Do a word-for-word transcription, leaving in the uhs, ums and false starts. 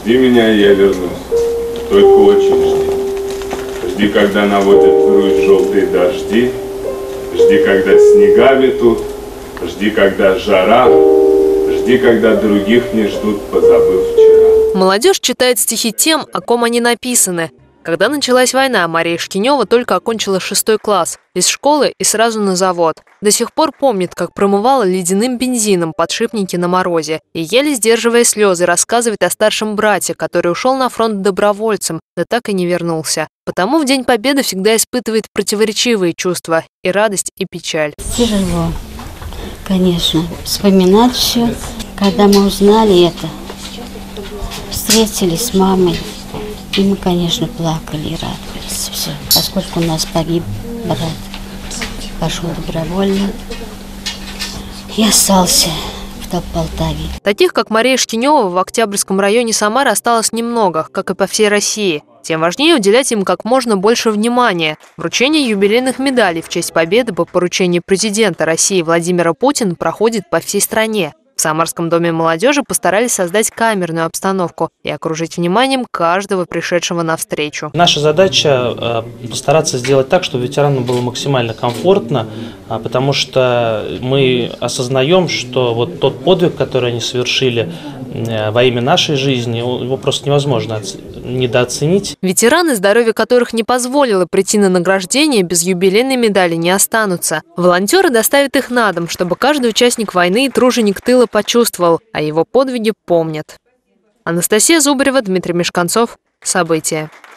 Жди меня, и я вернусь. Только очень жди. Жди, когда наводят грудь желтые дожди. Жди, когда снега метут. Жди, когда жара. Жди, когда других не ждут, позабыв вчера. Молодежь читает стихи тем, о ком они написаны. Когда началась война, Мария Шкинева только окончила шестой класс. Из школы и сразу на завод. До сих пор помнит, как промывала ледяным бензином подшипники на морозе. И еле сдерживая слезы, рассказывает о старшем брате, который ушел на фронт добровольцем, да так и не вернулся. Потому в День Победы всегда испытывает противоречивые чувства – и радость, и печаль. Тяжело, конечно, вспоминать все. Когда мы узнали это, встретились с мамой, и мы, конечно, плакали и радовались. Все. Поскольку у нас погиб брат, пошел добровольно и остался в Полтаве. Таких, как Мария Шкинева, в Октябрьском районе Самары осталось немного, как и по всей России. Тем важнее уделять им как можно больше внимания. Вручение юбилейных медалей в честь победы по поручению президента России Владимира Путина проходит по всей стране. В Самарском доме молодежи постарались создать камерную обстановку и окружить вниманием каждого пришедшего навстречу. Наша задача – постараться сделать так, чтобы ветеранам было максимально комфортно, потому что мы осознаем, что вот тот подвиг, который они совершили во имя нашей жизни, его просто невозможно недооценить. Ветераны, здоровье которых не позволило прийти на награждение, без юбилейной медали не останутся. Волонтеры доставят их на дом, чтобы каждый участник войны и труженик тыла почувствовал, а его подвиги помнят. Анастасия Зубарева, Дмитрий Мешканцов. События.